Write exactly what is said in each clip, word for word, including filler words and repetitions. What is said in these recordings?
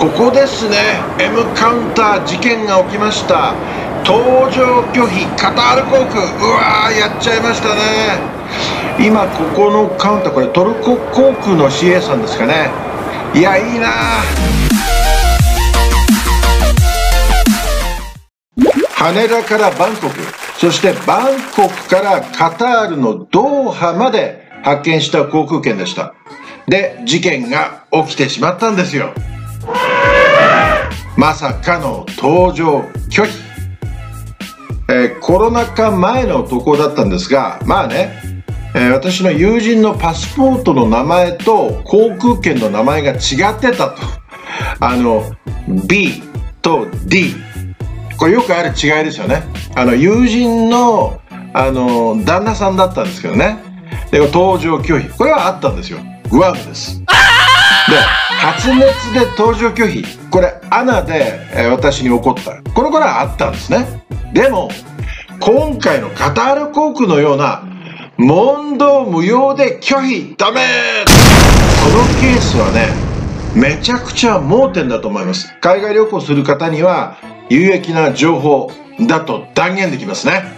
ここですね。 M カウンター事件が起きました。搭乗拒否、カタール航空、うわー、やっちゃいましたね。今ここのカウンター、これトルコ航空の シーエー さんですかね。いや、いいな。羽田からバンコク、そしてバンコクからカタールのドーハまで発見した航空券でした。で、事件が起きてしまったんですよ。まさかの搭乗拒否。えー、コロナ禍前の渡航だったんですが、まあね、えー、私の友人のパスポートの名前と航空券の名前が違ってたと。あの B と D、 これよくある違いですよね。あの友人のあの旦那さんだったんですけどね。で、搭乗拒否、これはあったんですよ。グアムです。で、発熱で搭乗拒否、これアナで、えー、私に起こった、この頃はあったんですね。でも今回のカタール航空のような問答無用で拒否ダメ、このケースはね、めちゃくちゃ盲点だと思います。海外旅行する方には有益な情報だと断言できますね。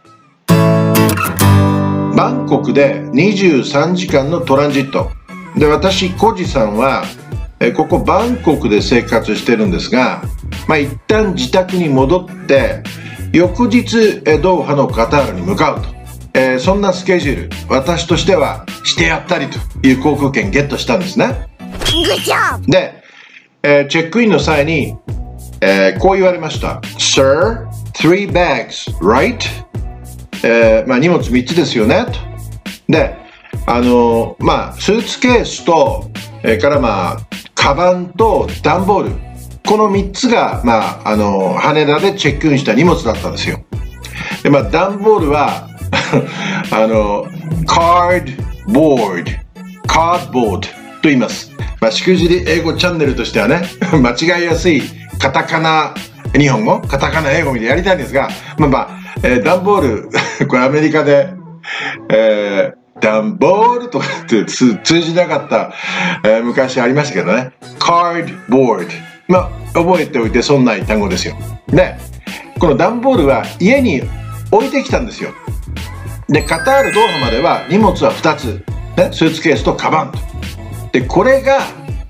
バンコクでにじゅうさんじかんのトランジットで、私コジさんはえここバンコクで生活してるんですが、まあ、一旦自宅に戻って翌日ドーハのカタールに向かうと、えー、そんなスケジュール、私としてはしてやったりという航空券ゲットしたんですね。で、えー、チェックインの際に、えー、こう言われました。 Sir, three bags, right? えーまあ、荷物みっつですよねと。で、あのー、まあスーツケースと、えー、からまあカバンと段ボール、このみっつが、まあ、あの羽田でチェックインした荷物だったんですよ。で、まあ、段ボールはあのカードボードカードボードと言います。まあ、しくじり英語チャンネルとしてはね間違いやすいカタカナ日本語、カタカナ英語みたいやりたいんですが、まあまあ、えー、段ボールこれアメリカで、えー、段ボールとかって通じなかった、えー、昔ありましたけどね。カードボード、まあ、覚えておいて損ない単語ですよ。で、この段ボールは家に置いてきたんですよ。で、カタールドーハまでは荷物はふたつ、ね、スーツケースとカバンと。で、これが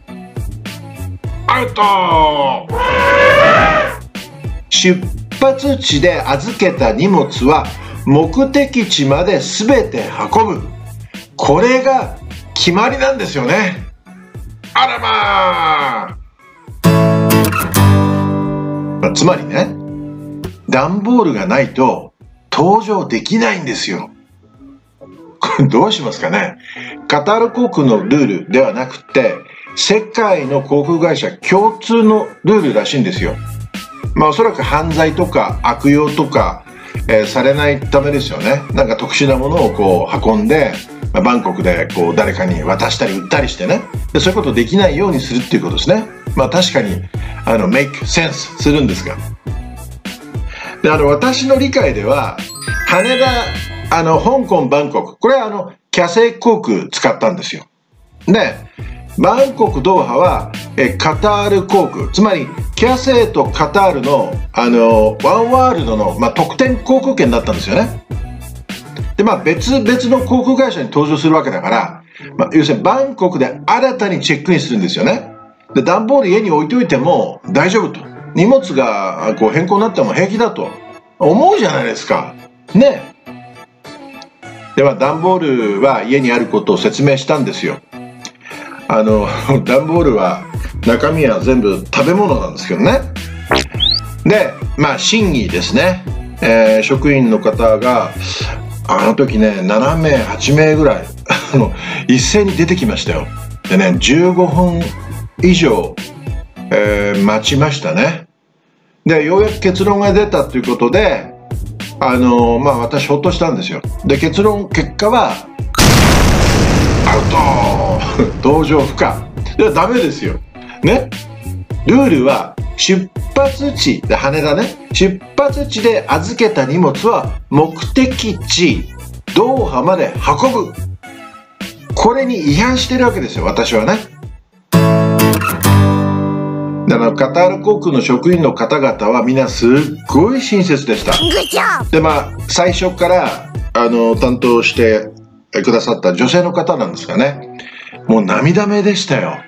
アウト。出発地で預けた荷物は目的地まで全て運ぶ、これが決まりなんですよね。あらまあ、つまりね、段ボールがないと搭乗できないんですよ。これどうしますかね。カタール航空のルールではなくて、世界の航空会社共通のルールらしいんですよ。まあおそらく犯罪とか悪用とか、えー、されないためですよね。なんか特殊なものをこう運んで、まあ、バンコクでこう誰かに渡したり売ったりしてね、でそういうことできないようにするっていうことですね。まあ確かにあのメイクセンスするんですが、で、あの私の理解では羽田、あの香港、バンコク、これはあのキャセイ航空使ったんですよ。で、バンコク、ドーハはえカタール航空、つまりキャセイとカタールのあのワンワールドの、まあ、特典航空券だったんですよね。で、まあ別々の航空会社に登場するわけだから、まあ、要するにバンコクで新たにチェックインするんですよね。で、段ボール家に置いといても大丈夫と、荷物がこう変更になっても平気だと思うじゃないですかね。では段ボールは家にあることを説明したんですよ。あの段ボールは中身は全部食べ物なんですけどね。で、まあ審議ですね、えー、職員の方があの時ねななめいはちめいぐらいあの一斉に出てきましたよ。でね、じゅうごふん以上、えー、待ちましたね。で、ようやく結論が出たということで、あのまあ私ほっとしたんですよ。で、結論結果はアウト搭乗不可。いや、ダメですよね。ルールは出発地で、羽田ね、出発地で預けた荷物は目的地ドーハまで運ぶ、これに違反してるわけですよ、私はね。 で、あのカタール航空の職員の方々はみんなすっごい親切でした。で、まあ最初からあの担当してくださった女性の方なんですがね、もう涙目でしたよ。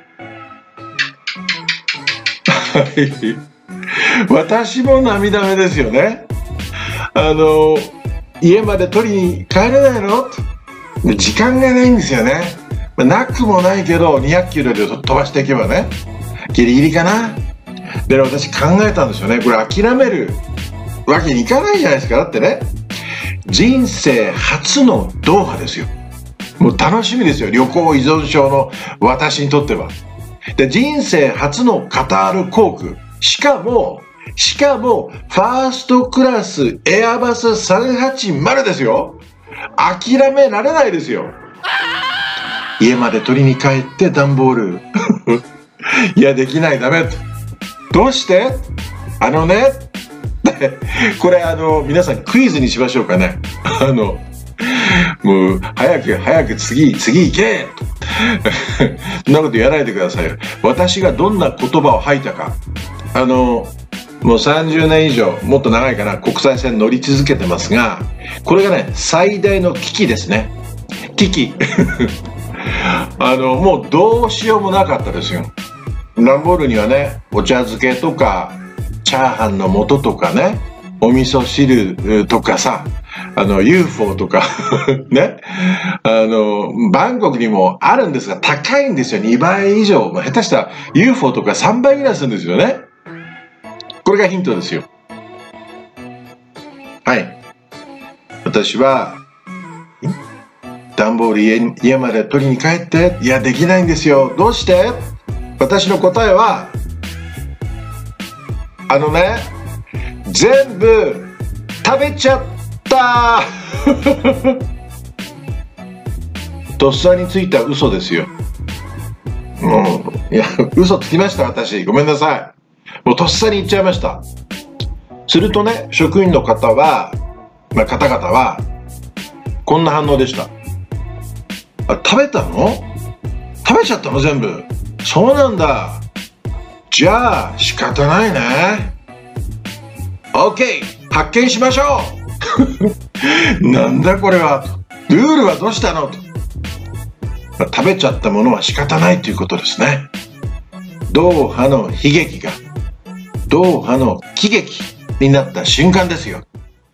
私も涙目ですよね。あの家まで取りに帰れないの？時間がないんですよね。なくもないけどにひゃくキロで飛ばしていけばね、ギリギリかな。で、私考えたんですよね。これ諦めるわけにいかないじゃないですか。だってね、人生初のドーハですよ。もう楽しみですよ、旅行依存症の私にとっては。で、人生初のカタール航空、しかもしかもファーストクラスエアバスさんはちまるですよ。諦められないですよ。家まで取りに帰って段ボールいや、できない、ダメ。どうして？あのねこれあの皆さんクイズにしましょうかね。あのもう早く早く次次行けそんなこと言わないでくださいよ。私がどんな言葉を吐いたか。あのもうさんじゅうねん以上、もっと長いかな、国際線乗り続けてますが、これがね最大の危機ですね。危機あのもうどうしようもなかったですよ。段ボールにはね、お茶漬けとかチャーハンの素とかね、お味噌汁とかさ、あの ユーフォー とかね、あのバンコクにもあるんですが高いんですよ。にばい以上、下手したら ユーフォー とかさんばいぐらいするんですよね。これがヒントですよ。はい、私は段ボール 家, 家まで取りに帰って、いやできないんですよ。どうして？私の答えはあのね、全部食べちゃったとっさについた嘘ですよ。もういや嘘つきました、私。ごめんなさい。もうとっさに言っちゃいました。するとね、職員の方は、まあ、方々はこんな反応でした。あ、食べたの？食べちゃったの全部？そうなんだ。じゃあ仕方ないね。 OK、 発見しましょうなんだこれはと。ルールはどうしたのと。食べちゃったものは仕方ないということですね。ドーハの悲劇がドーハの喜劇になった瞬間ですよ。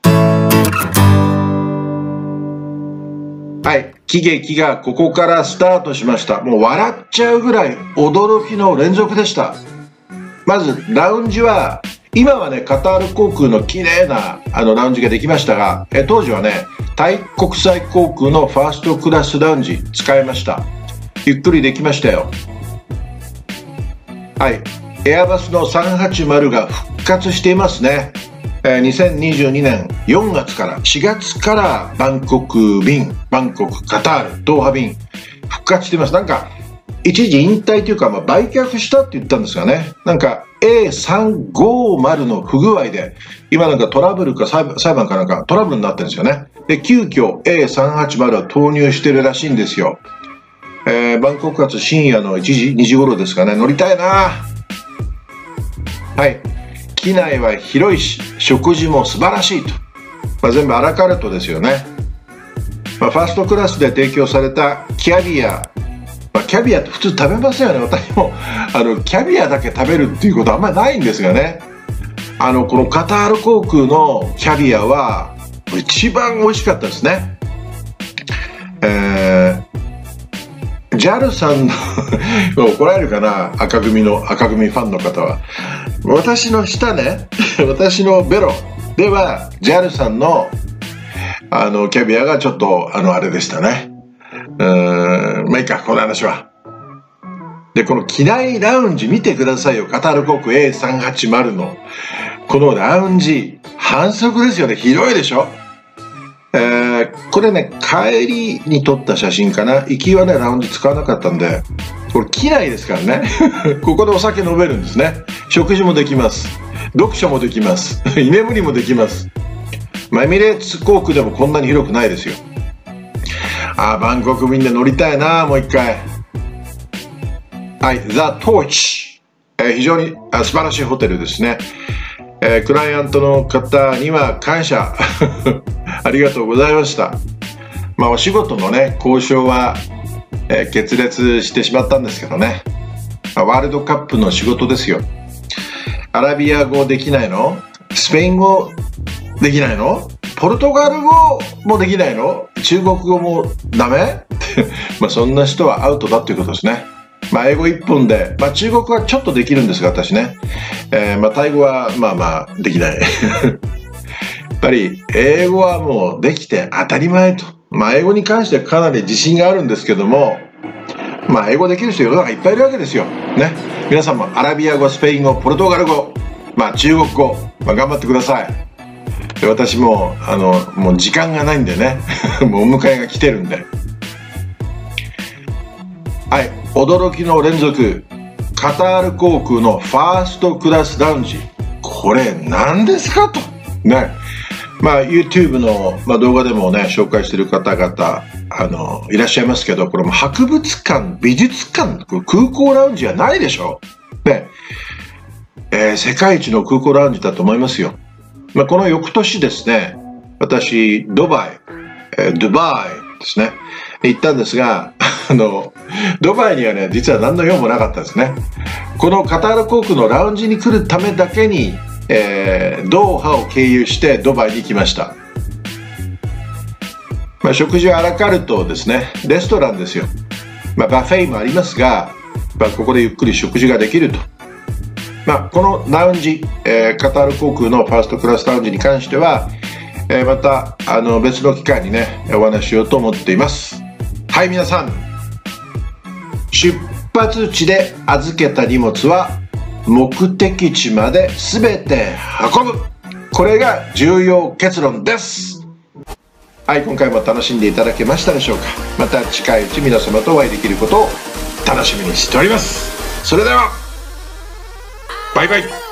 はい、喜劇がここからスタートしました。もう笑っちゃうぐらい驚きの連続でした。まずラウンジは、今はねカタール航空の綺麗なあのラウンジができましたが、え当時はねタイ国際航空のファーストクラスラウンジ使いました。ゆっくりできましたよ。はい、エアバスのさんはちまるが復活していますね。にせんにじゅうにねんよんがつからしがつからバンコク便、バンコク、カタール、ドーハ便復活しています。なんか一時引退というか、まあ、売却したって言ったんですがね、なんか エーさんごーまる の不具合で今なんかトラブルか裁判、裁判かなんかトラブルになってるんですよね。で急遽 エーさんはちまる は投入してるらしいんですよ。えー、バンコク発深夜のいちじにじ頃ですかね。乗りたいな。はい、機内は広いし食事も素晴らしいと、まあ、全部アラカルトですよね。まあ、ファーストクラスで提供されたキャビア、まあ、キャビアって普通食べますよね。私もあのキャビアだけ食べるっていうことはあんまりないんですがね、あのこのカタール航空のキャビアは一番美味しかったですね。えー、ジャル さんの怒られるかな、赤組の赤組ファンの方は。私の下ね私のベロでは ジャル さんのあのキャビアがちょっとあのあれでしたね。うーん、まあいいか、この話は。で、この機内ラウンジ見てくださいよ。カタール航空 エーさんはちまる のこのラウンジ、反則ですよね。広いでしょ。えー、これね帰りに撮った写真かな。行きはねラウンジ使わなかったんで、これ機内ですからねここでお酒飲めるんですね。食事もできます、読書もできます居眠りもできます。まあ、エミレーツ航空でもこんなに広くないですよ。あー、バンコク便で乗りたいな、もう一回。はい、ザ・トーチえー、非常にあ素晴らしいホテルですね。えー、クライアントの方には感謝ありがとうございました。まあ、お仕事のね交渉は、えー、決裂してしまったんですけどね、まあ、ワールドカップの仕事ですよ。アラビア語できないの？スペイン語できないの？ポルトガル語もできないの？中国語もダメまあそんな人はアウトだということですね。まあ英語一本で、まあ中国語はちょっとできるんですが私ね、えー、まあタイ語はまあまあできないやっぱり英語はもうできて当たり前と。まあ英語に関してはかなり自信があるんですけども、まあ英語できる人世の中いっぱいいるわけですよね。皆さんもアラビア語、スペイン語、ポルトガル語、まあ中国語、まあ、頑張ってください。で私もあのもう時間がないんでねもうお迎えが来てるんで、はい、驚きの連続。カタール航空のファーストクラスラウンジ、これ何ですかとね。まあ YouTube の、まあ、動画でもね紹介している方々あのいらっしゃいますけど、これも博物館、美術館、空港ラウンジはないでしょね。えー、世界一の空港ラウンジだと思いますよ。まあ、この翌年ですね、私ドバイ、えー、ドバイですね行ったんですが、あのドバイにはね実は何の用もなかったですね。このカタール航空のラウンジに来るためだけに、えー、ドーハを経由してドバイに行きました。まあ、食事はアラカルトですね、レストランですよ。まあ、バフェイもありますが、まあ、ここでゆっくり食事ができると。まあ、このラウンジ、えー、カタール航空のファーストクラスラウンジに関しては、えー、またあの別の機会にねお話ししようと思っています。はい、皆さん、出発地で預けた荷物は目的地まで全て運ぶ、これが重要結論です。はい、今回も楽しんでいただけましたでしょうか。また近いうち皆様とお会いできることを楽しみにしております。それではバイバイ。